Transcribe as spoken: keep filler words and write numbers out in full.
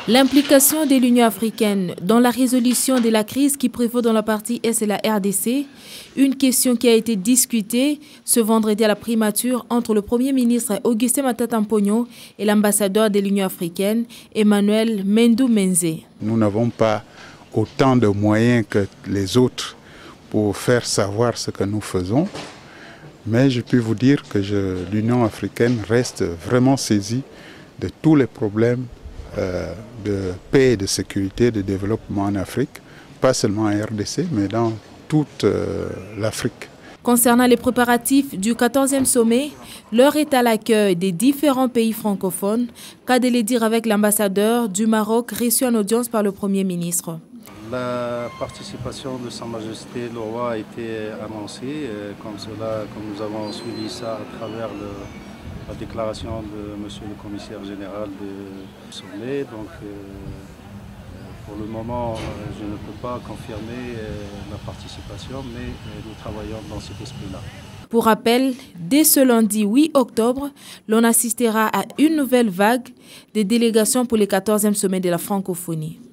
L'implication de l'Union africaine dans la résolution de la crise qui prévaut dans la partie Est de la R D C, une question qui a été discutée ce vendredi à la primature entre le Premier ministre Augustin Matata Mponyo et l'ambassadeur de l'Union africaine, Emmanuel Mendou Menze. Nous n'avons pas autant de moyens que les autres pour faire savoir ce que nous faisons, mais je peux vous dire que l'Union africaine reste vraiment saisie de tous les problèmes Euh, de paix et de sécurité, de développement en Afrique, pas seulement en R D C, mais dans toute euh, l'Afrique. Concernant les préparatifs du quatorzième sommet, l'heure est à l'accueil des différents pays francophones, qu'a de le dire avec l'ambassadeur du Maroc reçu en audience par le Premier ministre. La participation de Sa Majesté le Roi a été annoncée, comme cela, comme nous avons suivi ça à travers le la déclaration de Monsieur le Commissaire général du sommet. Donc, euh, pour le moment, je ne peux pas confirmer euh, la participation, mais euh, nous travaillons dans cet esprit-là. Pour rappel, dès ce lundi huit octobre, l'on assistera à une nouvelle vague de délégations pour le quatorzième sommet de la francophonie.